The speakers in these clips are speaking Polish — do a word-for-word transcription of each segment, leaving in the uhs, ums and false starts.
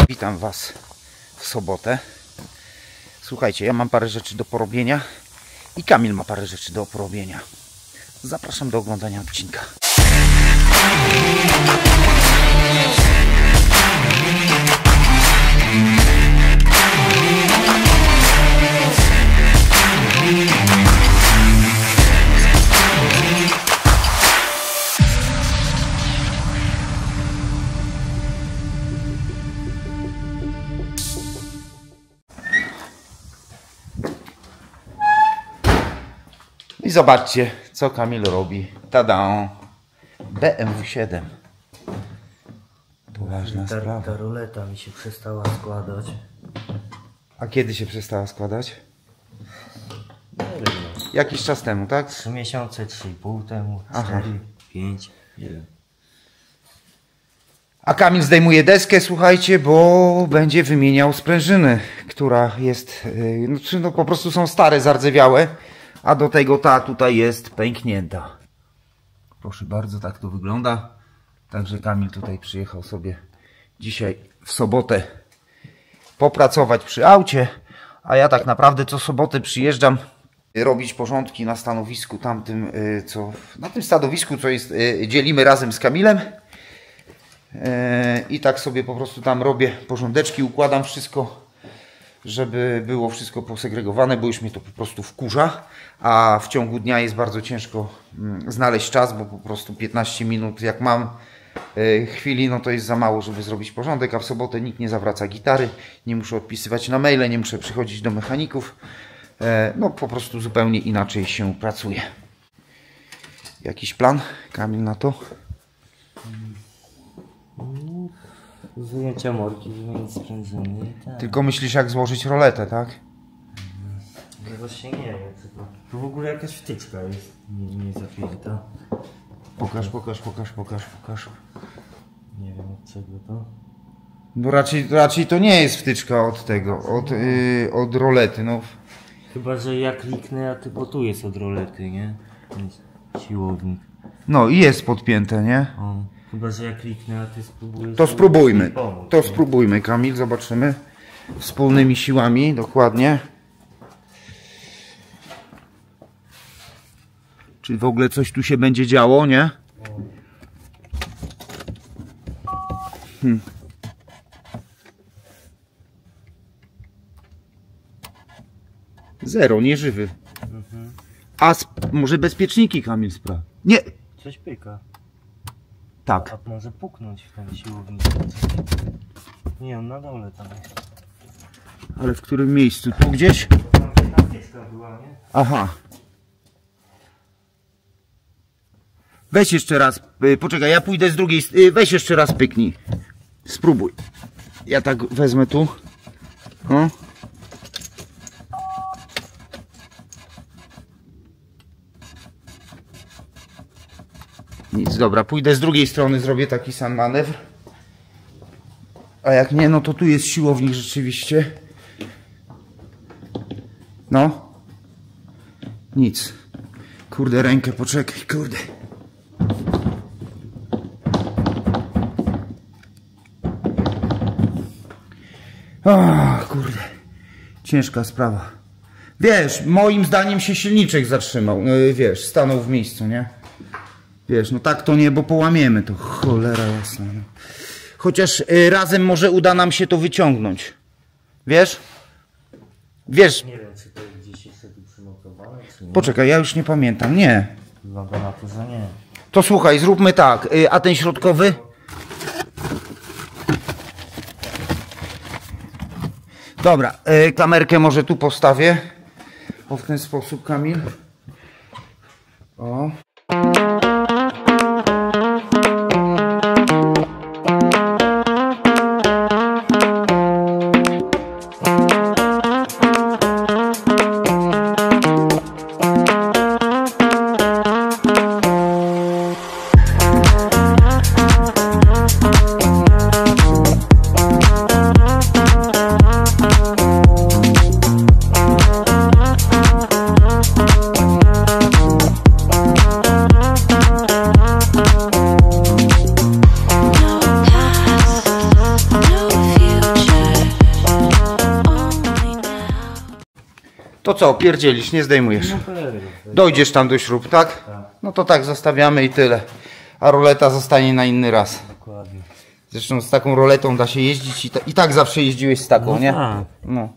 Witam Was w sobotę. Słuchajcie, ja mam parę rzeczy do porobienia i Kamil ma parę rzeczy do porobienia. Zapraszam do oglądania odcinka. I zobaczcie, co Kamil robi. Tada! B M W siedem. Poważna ta, sprawa. ta ruleta mi się przestała składać. A kiedy się przestała składać? Nie wiem. Jakiś czas temu, tak? Trzy miesiące, trzy i pół temu, Aha. cztery, pięć, nie wiem. A Kamil zdejmuje deskę, słuchajcie, bo będzie wymieniał sprężyny, która jest, yy, no, no po prostu są stare, zardzewiałe, a do tego ta tutaj jest pęknięta. Proszę bardzo, tak to wygląda. Także Kamil tutaj przyjechał sobie dzisiaj w sobotę popracować przy aucie, a ja tak naprawdę co sobotę przyjeżdżam robić porządki na stanowisku tamtym, yy, co na tym stanowisku, co jest, yy, dzielimy razem z Kamilem. I tak sobie po prostu tam robię porządeczki, układam wszystko, żeby było wszystko posegregowane, bo już mnie to po prostu wkurza, a w ciągu dnia jest bardzo ciężko znaleźć czas, bo po prostu piętnaście minut jak mam chwili, no to jest za mało, żeby zrobić porządek, a w sobotę nikt nie zawraca gitary, nie muszę odpisywać na maile, nie muszę przychodzić do mechaników, no po prostu zupełnie inaczej się pracuje. Jakiś plan, Kamil, na to? Wyjęcia morki, wymienić sprężyny. Tak. Tylko myślisz, jak złożyć roletę, tak? No właśnie nie wiem, co to. Tu w ogóle jakaś wtyczka jest nie, nie zapięta. Pokaż, pokaż, pokaż, pokaż, pokaż. Nie wiem od czego to. No raczej, raczej to nie jest wtyczka od tego, od, yy, od rolety, no. Chyba, że ja kliknę, a ty, bo tu jest od rolety, nie? Jest siłownik. No i jest podpięte, nie? O. Chyba, że ja kliknę, a ty spróbujesz. To spróbujmy, pomóc, to nie? spróbujmy, Kamil, zobaczymy. Wspólnymi siłami, dokładnie. Czy w ogóle coś tu się będzie działo, nie? Hmm. Zero, nieżywy. Mhm. A może bezpieczniki, Kamil, spraw? Nie! Coś pyka. Tak. A może puknąć w ten siłownik? Nie, on na dole tam jest. Ale w którym miejscu? Tu gdzieś? Tam ta wtyczka była, nie? Aha. Weź jeszcze raz, y, poczekaj, ja pójdę z drugiej strony, weź jeszcze raz pyknij. Spróbuj. Ja tak wezmę tu. O. Nic, dobra, pójdę z drugiej strony, zrobię taki sam manewr. A jak nie, no to tu jest siłownik rzeczywiście. No. Nic. Kurde, rękę, poczekaj, kurde. O, kurde. Ciężka sprawa. Wiesz, moim zdaniem się silniczek zatrzymał. No, wiesz, stanął w miejscu, nie? Wiesz, no tak to nie, bo połamiemy to. Cholera jasna. No. Chociaż y, razem może uda nam się to wyciągnąć. Wiesz? Wiesz. Nie wiem, czy to gdzieś jeszcze tu przymocowane, czy nie. Poczekaj, ja już nie pamiętam. Nie. Wygląda na to, że nie. To słuchaj, zróbmy tak. Y, a ten środkowy? Dobra, y, kamerkę może tu postawię. O, w ten sposób, Kamil. O. To co, pierdzielisz, nie zdejmujesz? No pewnie. Dojdziesz tam do śrub, tak? Tak. No to tak, zostawiamy i tyle. A roleta zostanie na inny raz. Dokładnie. Zresztą z taką roletą da się jeździć i, ta, i tak zawsze jeździłeś z taką, No nie? tak. No.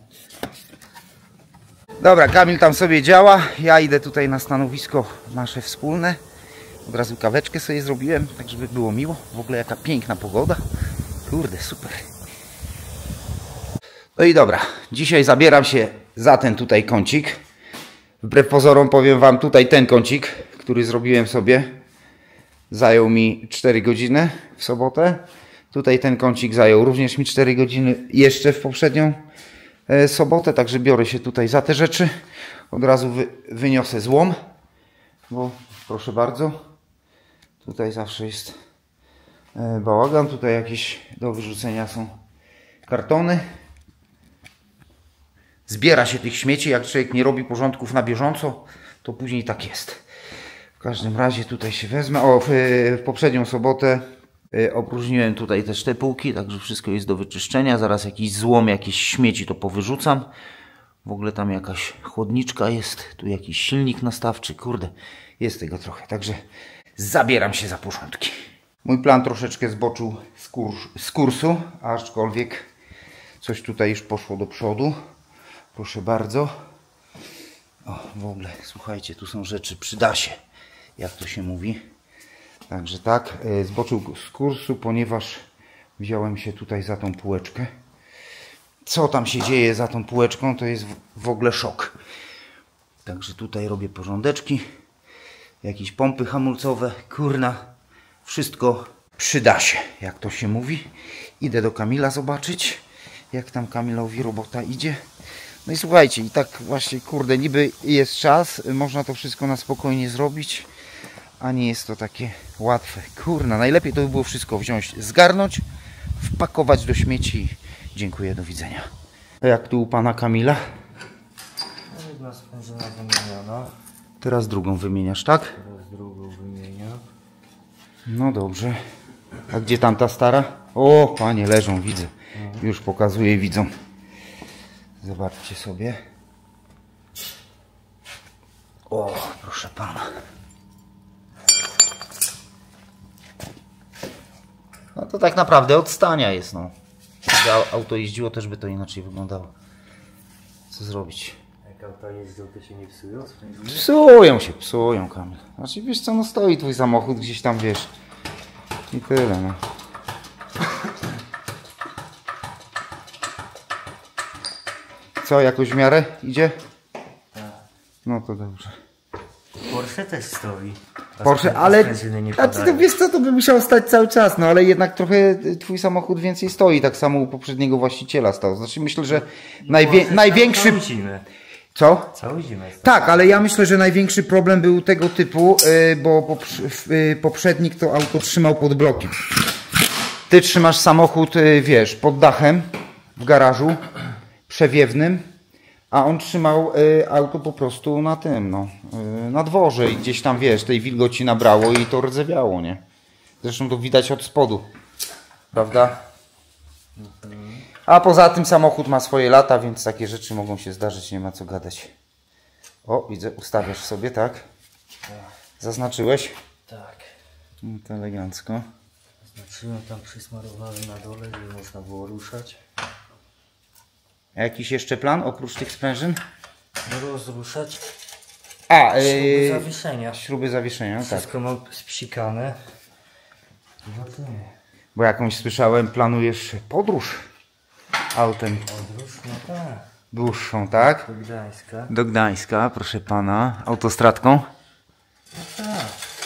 Dobra, Kamil tam sobie działa. Ja idę tutaj na stanowisko nasze wspólne. Od razu kaweczkę sobie zrobiłem, tak żeby było miło. W ogóle jaka piękna pogoda. Kurde, super. No i dobra, dzisiaj zabieram się za ten tutaj kącik. Wbrew pozorom powiem wam, tutaj ten kącik, który zrobiłem sobie, zajął mi cztery godziny w sobotę. Tutaj ten kącik zajął również mi cztery godziny jeszcze w poprzednią e, sobotę, także biorę się tutaj za te rzeczy. Od razu wy, wyniosę złom, bo proszę bardzo, tutaj zawsze jest e, bałagan, tutaj jakieś do wyrzucenia są kartony. Zbiera się tych śmieci, jak człowiek nie robi porządków na bieżąco, to później tak jest. W każdym razie tutaj się wezmę. O, w, w poprzednią sobotę y, opróżniłem tutaj też te półki, także wszystko jest do wyczyszczenia. Zaraz jakiś złom, jakieś śmieci to powyrzucam. W ogóle tam jakaś chłodniczka jest, tu jakiś silnik nastawczy, kurde, jest tego trochę. Także zabieram się za porządki. Mój plan troszeczkę zboczył z, kurs, z kursu, aczkolwiek coś tutaj już poszło do przodu. Proszę bardzo. O, w ogóle, słuchajcie, tu są rzeczy, przyda się, jak to się mówi. Także tak, zboczył z kursu, ponieważ wziąłem się tutaj za tą półeczkę. Co tam się dzieje za tą półeczką, to jest w ogóle szok. Także tutaj robię porządeczki. Jakieś pompy hamulcowe, kurna. Wszystko przyda się, jak to się mówi. Idę do Kamila zobaczyć, jak tam Kamilowi robota idzie. No i słuchajcie, i tak właśnie, kurde, niby jest czas, można to wszystko na spokojnie zrobić, a nie jest to takie łatwe. Kurna, najlepiej to by było wszystko wziąć, zgarnąć, wpakować do śmieci. Dziękuję, do widzenia. A jak tu u pana Kamila? Jedna sprężyna wymieniona. Teraz drugą wymieniasz, tak? Teraz drugą wymieniam. No dobrze. A gdzie tamta stara? O, panie, leżą, widzę. Już pokazuję, widzą. Zobaczcie sobie. O, proszę pana. No to tak naprawdę od stania jest, no. Gdyby auto jeździło, też by to inaczej wyglądało. Co zrobić? Jak auta jeżdżą, to się nie psują? Psują się, psują, Kamil. Znaczy, wiesz co, no stoi twój samochód gdzieś tam, wiesz. I tyle, no. Co, jakoś w miarę idzie? Tak. No to dobrze. Porsche też stoi. A Porsche, sprę- ale sprężyny nie a ty to padają. wiesz co, to by musiał stać cały czas, no ale jednak trochę twój samochód więcej stoi, tak samo u poprzedniego właściciela stał. Znaczy myślę, że najwię Porsche największy... Całą zimę. Co? Całą zimę jest. Tak, ale ja myślę, że największy problem był tego typu, yy, bo poprz yy, poprzednik to auto trzymał pod blokiem. Ty trzymasz samochód, yy, wiesz, pod dachem, w garażu, przewiewnym, a on trzymał y, auto po prostu na tym, no, y, na dworze i gdzieś tam, wiesz, tej wilgoci nabrało i to rdzewiało, nie? Zresztą to widać od spodu, prawda? A poza tym samochód ma swoje lata, więc takie rzeczy mogą się zdarzyć, nie ma co gadać. O, widzę, ustawiasz sobie, tak? Zaznaczyłeś? Tak. No to elegancko. Znaczyłem, tam przysmarowałem na dole, żeby można było ruszać. A jakiś jeszcze plan oprócz tych sprężyn? Rozruszać. A, Śruby yy, zawieszenia. śruby zawieszenia, tak. Wszystko mam spsikane. No to nie. Bo jakąś słyszałem, planujesz podróż autem Odrusz, no tak. dłuższą, tak? Do Gdańska. Do Gdańska, proszę pana, autostradką. No tak.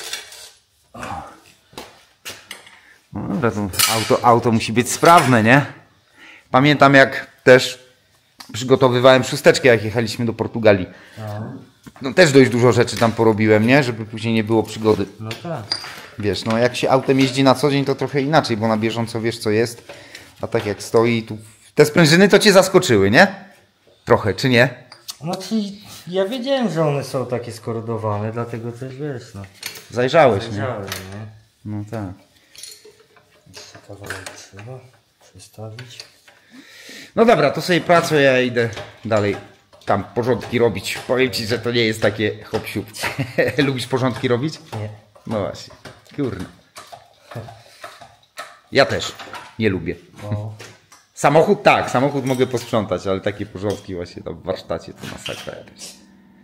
No dobra, to auto, auto musi być sprawne, nie? Pamiętam, jak też przygotowywałem szósteczkę, jak jechaliśmy do Portugalii. No, No też dość dużo rzeczy tam porobiłem, nie? Żeby później nie było przygody. no tak. Wiesz, no jak się autem jeździ na co dzień, to trochę inaczej, bo na bieżąco wiesz, co jest. A tak jak stoi tu... Te sprężyny to cię zaskoczyły, nie? Trochę, czy nie? Znaczy, ja wiedziałem, że one są takie skorodowane, dlatego też wiesz, no. Zajrzałeś, nie? Wiedziałem, nie? No tak. Jeszcze kawałek trzeba przestawić. No dobra, to sobie pracuję, ja idę dalej tam porządki robić. Powiem ci, że to nie jest takie hop siup. Lubisz porządki robić? Nie. No właśnie. Kurna. Ja też nie lubię. No. Samochód tak, samochód mogę posprzątać, ale takie porządki właśnie tam w warsztacie to masakra jakaś.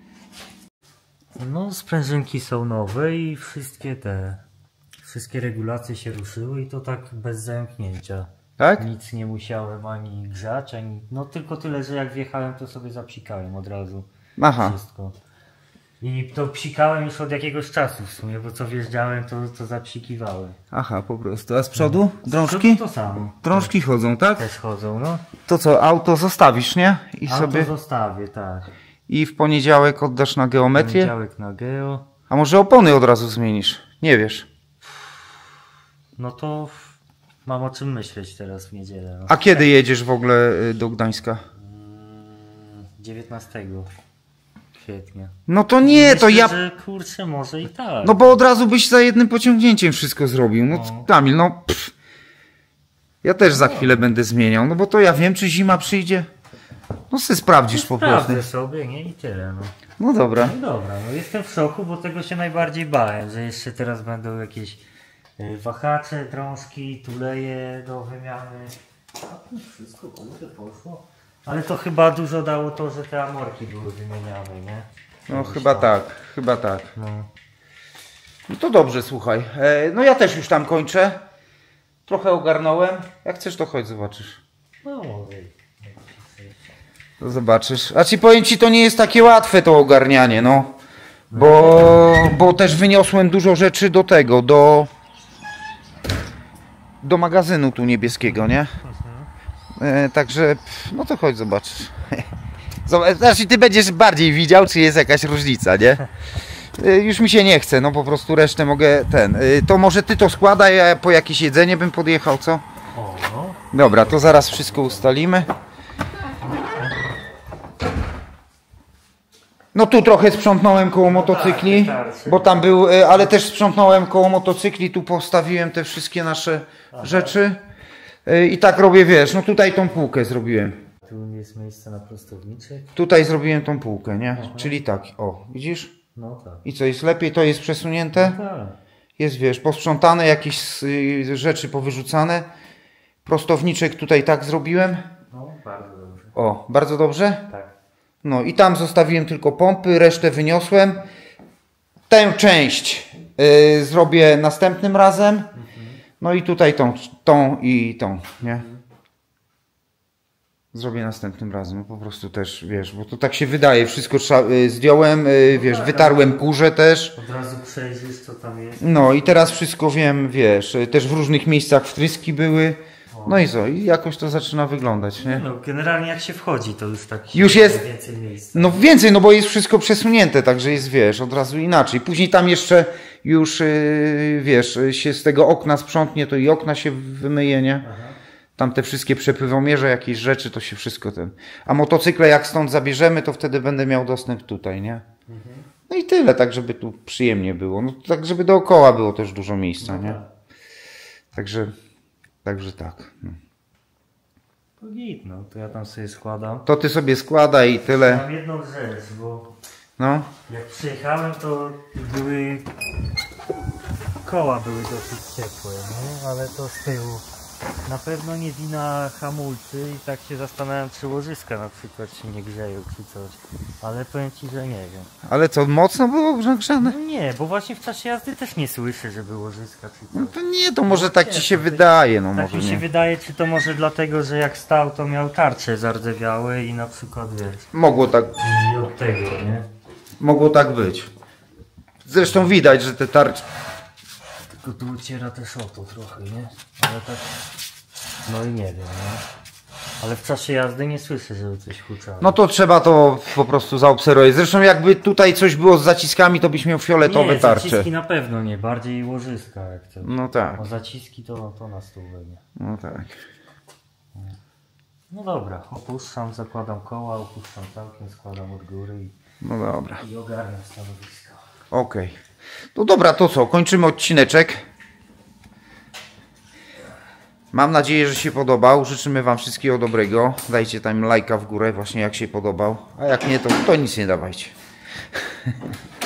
No, sprężynki są nowe i wszystkie te, wszystkie regulacje się ruszyły i to tak bez zająknięcia. Tak? Nic nie musiałem ani grzać, ani, no tylko tyle, że jak wjechałem, to sobie zapsikałem od razu. Aha. Wszystko. I to psikałem już od jakiegoś czasu w sumie, bo co wjeżdżałem, to, to zapsikiwałem. Aha, po prostu. A z przodu? Z Drążki? przodu to samo. Drążki chodzą, tak? Też chodzą, no. To co, auto zostawisz, nie? I A sobie... to zostawię, tak. I w poniedziałek oddasz na geometrię? Poniedziałek na geo. A może opony od razu zmienisz? Nie wiesz. No to mam o czym myśleć teraz w niedzielę. No. A kiedy jedziesz w ogóle y, do Gdańska? dziewiętnastego kwietnia. No to nie, Myślę, to ja... że kurczę, może i tak. No bo od razu byś za jednym pociągnięciem wszystko zrobił. No No. Kamil, no... Pff. Ja też za chwilę będę zmieniał, no bo to ja wiem, czy zima przyjdzie. No sobie sprawdzisz po prostu. Sprawdzę sobie, nie? I tyle, no. No dobra. No dobra, no jestem w szoku, bo tego się najbardziej bałem, że jeszcze teraz będą jakieś y, wahacze, drążki, tuleje do wymiany. A to wszystko kurde poszło. Ale to chyba dużo dało to, że te amorki były wymieniane, nie? No Jakoś chyba tam. tak, chyba tak. No. No to dobrze, słuchaj. E, no ja też już tam kończę. Trochę ogarnąłem. Jak chcesz, to chodź, zobaczysz. No może. To zobaczysz. A ci powiem ci, to nie jest takie łatwe to ogarnianie, no. Bo, bo też wyniosłem dużo rzeczy do tego, do do magazynu tu niebieskiego, nie? E, także, pff, no to chodź, zobaczysz. Zobacz, znaczy ty będziesz bardziej widział, czy jest jakaś różnica, nie? E, już mi się nie chce, no po prostu resztę mogę, ten. E, to może ty to składaj, a ja po jakieś jedzenie bym podjechał, co? O, no. Dobra, to zaraz wszystko ustalimy. No tu trochę sprzątnąłem koło motocykli, bo tam był, e, ale też sprzątnąłem koło motocykli, tu postawiłem te wszystkie nasze rzeczy. E, I tak robię, wiesz, no tutaj tą półkę zrobiłem. Tu jest miejsce na prostowniczek. Tutaj zrobiłem tą półkę, nie? Czyli tak, o, widzisz? No tak. I co, jest lepiej, to jest przesunięte? Tak. Jest, wiesz, posprzątane, jakieś y, rzeczy powyrzucane. Prostowniczek tutaj tak zrobiłem. No, bardzo dobrze. O, bardzo dobrze? Tak. No i tam zostawiłem tylko pompy, resztę wyniosłem. Tę część y, zrobię następnym razem. No i tutaj tą, tą i tą, nie? Zrobię następnym razem, no po prostu też, wiesz, bo to tak się wydaje, wszystko trza- y, zdjąłem, y, wiesz, wytarłem kurze też. Od razu przejrzysz, co tam jest. No i teraz wszystko wiem, wiesz, y, też w różnych miejscach wtryski były. No i co, i jakoś to zaczyna wyglądać, nie? No, generalnie jak się wchodzi, to już tak Już jest- więcej miejsca. No więcej, no bo jest wszystko przesunięte, także jest, wiesz, od razu inaczej. Później tam jeszcze już, yy, wiesz, się z tego okna sprzątnie, to i okna się wymyje, nie? Aha. Tam te wszystkie przepływomierze, jakieś rzeczy, to się wszystko ten... A motocykle jak stąd zabierzemy, to wtedy będę miał dostęp tutaj, nie? Mhm. No i tyle, tak żeby tu przyjemnie było. No tak, żeby dookoła było też dużo miejsca, No nie? tak. Także, także tak. No. To git, no, to ja tam sobie składam. To ty sobie składaj i tyle. Mam jedną rzecz, bo No. jak przyjechałem, to były... Koła były dosyć ciepłe, no, ale to z tyłu. Na pewno nie wina hamulcy i tak się zastanawiam, czy łożyska na przykład się nie grzeją, czy coś. Ale powiem ci, że nie wiem. Ale co, mocno było grzane? No nie, bo właśnie w czasie jazdy też nie słyszę, że było łożyska, czy No coś. to nie, to może tak ci się to- wydaje, no Tak może mi się nie. wydaje, czy to może dlatego, że jak stał, to miał tarcze zardzewiałe i na przykład, wiesz, Mogło tak, i od tego, nie? mogło tak być. Zresztą widać, że te tarcze... Tylko tu uciera też o to trochę, nie? Ale tak, no i nie wiem, nie? Ale w czasie jazdy nie słyszę, żeby coś huczało. No to trzeba to po prostu zaobserwować. Zresztą jakby tutaj coś było z zaciskami, to byś miał fioletowe nie, tarcze. zaciski na pewno nie, bardziej łożyska jak to. No tak, O zaciski to, to na stół będzie. no tak. No dobra, opuszczam, zakładam koła, opuszczam całkiem, składam od góry i, No dobra, i ogarniam stanowisko. okej. No dobra, to co, kończymy odcineczek. Mam nadzieję, że się podobał. Życzymy Wam wszystkiego dobrego. Dajcie tam lajka w górę właśnie jak się podobał. A jak nie, to, to nic nie dawajcie.